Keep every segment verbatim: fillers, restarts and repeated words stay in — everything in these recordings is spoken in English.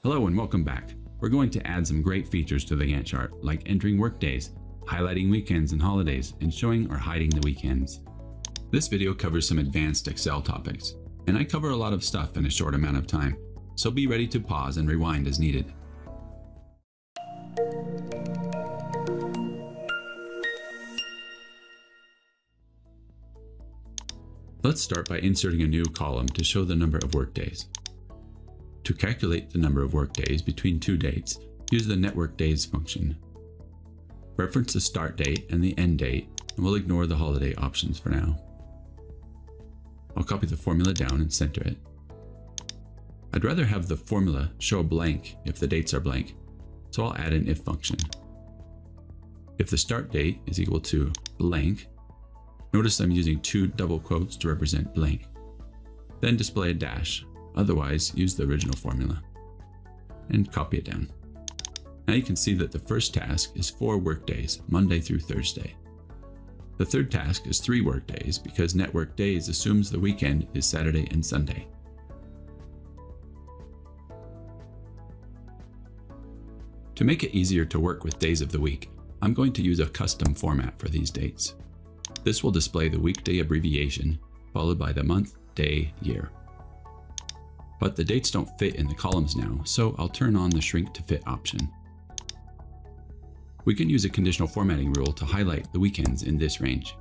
Hello and welcome back. We're going to add some great features to the Gantt chart, like entering workdays, highlighting weekends and holidays, and showing or hiding the weekends. This video covers some advanced Excel topics, and I cover a lot of stuff in a short amount of time, so be ready to pause and rewind as needed. Let's start by inserting a new column to show the number of workdays. To calculate the number of workdays between two dates, use the NETWORKDAYS function. Reference the start date and the end date, and we'll ignore the holiday options for now. I'll copy the formula down and center it. I'd rather have the formula show a blank if the dates are blank, so I'll add an if function. If the start date is equal to blank, notice I'm using two double quotes to represent blank. Then display a dash, otherwise use the original formula. And copy it down. Now you can see that the first task is four workdays, Monday through Thursday. The third task is three workdays because NETWORKDAYS assumes the weekend is Saturday and Sunday. To make it easier to work with days of the week, I'm going to use a custom format for these dates. This will display the weekday abbreviation, followed by the month, day, year. But the dates don't fit in the columns now, so I'll turn on the shrink to fit option. We can use a conditional formatting rule to highlight the weekends in this range.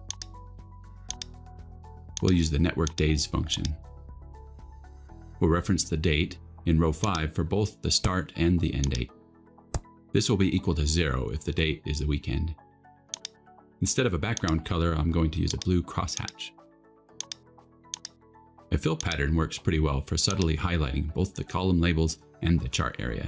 We'll use the NETWORKDAYS function. We'll reference the date in row five for both the start and the end date. This will be equal to zero if the date is the weekend. Instead of a background color, I'm going to use a blue crosshatch. A fill pattern works pretty well for subtly highlighting both the column labels and the chart area.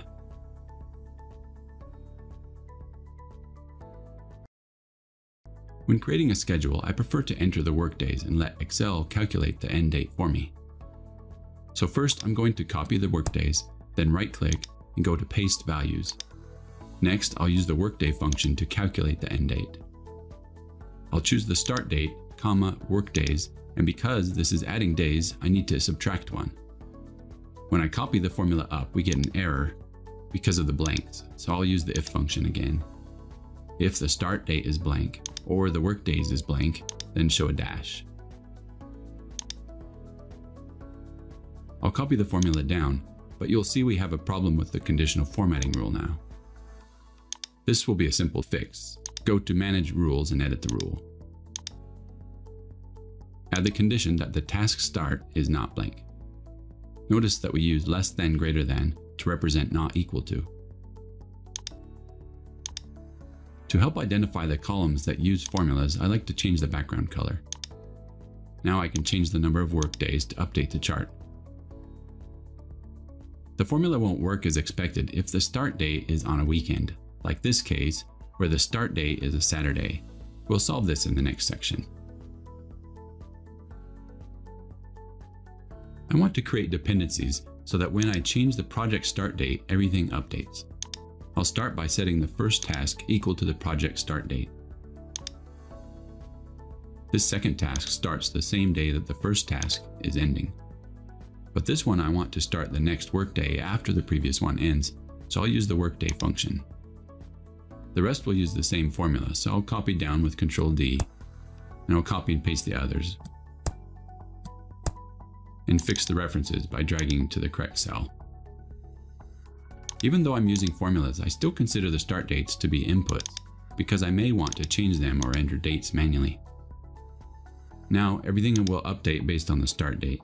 When creating a schedule, I prefer to enter the workdays and let Excel calculate the end date for me. So first, I'm going to copy the workdays, then right-click and go to Paste Values. Next, I'll use the workday function to calculate the end date. I'll choose the start date, comma, workdays, and because this is adding days, I need to subtract one. When I copy the formula up, we get an error because of the blanks, so I'll use the if function again. If the start date is blank, or the workdays is blank, then show a dash. I'll copy the formula down, but you'll see we have a problem with the conditional formatting rule now. This will be a simple fix. Go to Manage Rules and edit the rule. Add the condition that the task start is not blank. Notice that we use less than greater than to represent not equal to. To help identify the columns that use formulas, I like to change the background color. Now I can change the number of workdays to update the chart. The formula won't work as expected if the start date is on a weekend, like this case, where the start date is a Saturday. We'll solve this in the next section. I want to create dependencies so that when I change the project start date, everything updates. I'll start by setting the first task equal to the project start date. This second task starts the same day that the first task is ending. But this one I want to start the next workday after the previous one ends, so I'll use the workday function. The rest will use the same formula, so I'll copy down with control D, and I'll copy and paste the others, and fix the references by dragging to the correct cell. Even though I'm using formulas, I still consider the start dates to be inputs, because I may want to change them or enter dates manually. Now everything will update based on the start date.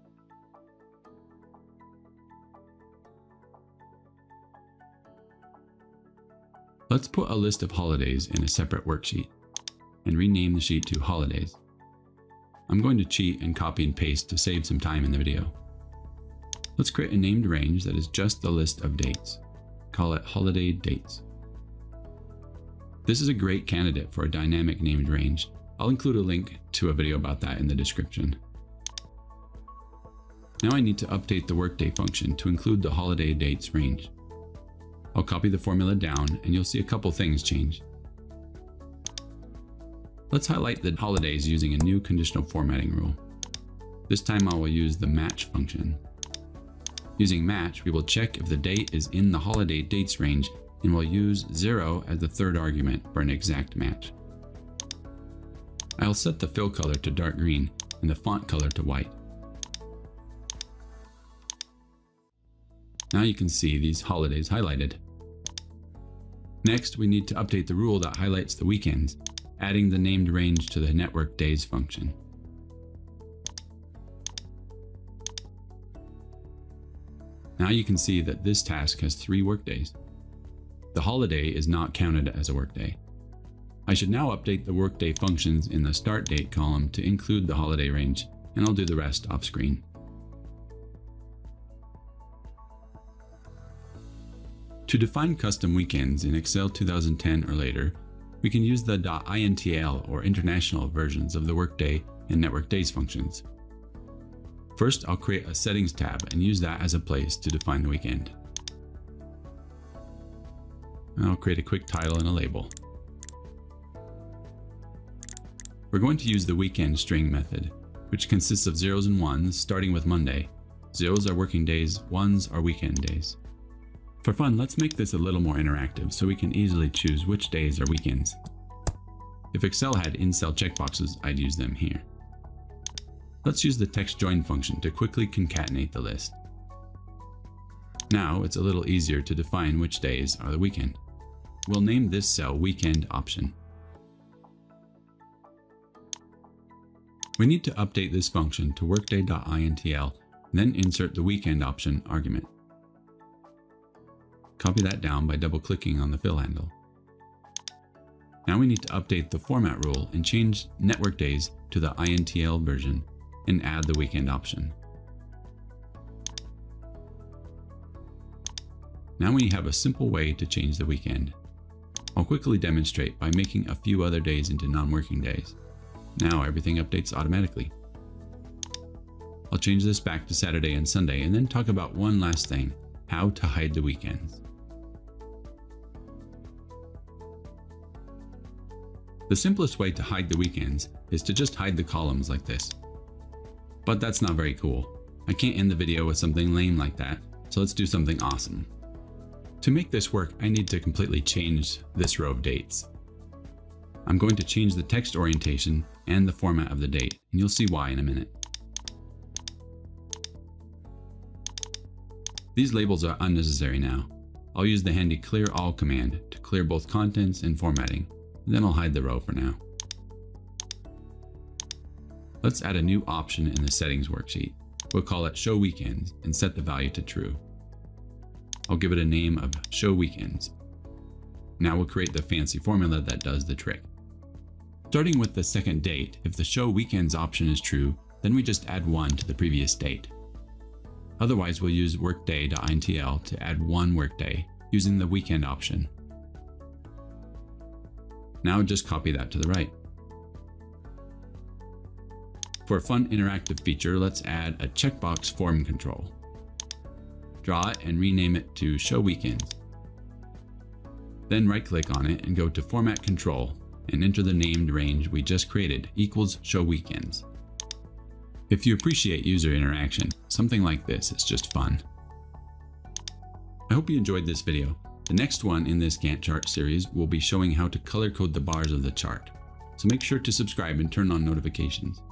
Let's put a list of holidays in a separate worksheet, and rename the sheet to Holidays. I'm going to cheat and copy and paste to save some time in the video. Let's create a named range that is just the list of dates. Call it Holiday Dates. This is a great candidate for a dynamic named range. I'll include a link to a video about that in the description. Now I need to update the workday function to include the holiday dates range. I'll copy the formula down and you'll see a couple things change. Let's highlight the holidays using a new conditional formatting rule. This time I will use the match function. Using match, we will check if the date is in the holiday dates range and we'll use zero as the third argument for an exact match. I'll set the fill color to dark green and the font color to white. Now you can see these holidays highlighted. Next, we need to update the rule that highlights the weekends, adding the named range to the network days function. Now you can see that this task has three workdays. The holiday is not counted as a workday. I should now update the workday functions in the start date column to include the holiday range, and I'll do the rest off screen. To define custom weekends in Excel two thousand ten or later, we can use the .intl or international versions of the Workday and Network Days functions. First, I'll create a Settings tab and use that as a place to define the weekend. I'll create a quick title and a label. We're going to use the weekend string method, which consists of zeros and ones starting with Monday. Zeros are working days, ones are weekend days. For fun, let's make this a little more interactive so we can easily choose which days are weekends. If Excel had in-cell checkboxes, I'd use them here. Let's use the text join function to quickly concatenate the list. Now it's a little easier to define which days are the weekend. We'll name this cell Weekend Option. We need to update this function to workday.intl, then insert the weekend option argument. Copy that down by double-clicking on the fill handle. Now we need to update the format rule and change network days to the I N T L version and add the weekend option. Now we have a simple way to change the weekend. I'll quickly demonstrate by making a few other days into non-working days. Now everything updates automatically. I'll change this back to Saturday and Sunday and then talk about one last thing, how to hide the weekends. The simplest way to hide the weekends is to just hide the columns like this. But that's not very cool. I can't end the video with something lame like that, so let's do something awesome. To make this work, I need to completely change this row of dates. I'm going to change the text orientation and the format of the date, and you'll see why in a minute. These labels are unnecessary now. I'll use the handy clear all command to clear both contents and formatting, and then I'll hide the row for now. Let's add a new option in the settings worksheet. We'll call it Show Weekends and set the value to true. I'll give it a name of Show Weekends. Now we'll create the fancy formula that does the trick. Starting with the second date, if the Show Weekends option is true, then we just add one to the previous date. Otherwise, we'll use workday.intl to add one workday using the weekend option. Now just copy that to the right. For a fun interactive feature, let's add a checkbox form control. Draw it and rename it to Show Weekends. Then right-click on it and go to Format Control and enter the named range we just created equals Show Weekends. If you appreciate user interaction, something like this is just fun. I hope you enjoyed this video. The next one in this Gantt chart series will be showing how to color code the bars of the chart. So make sure to subscribe and turn on notifications.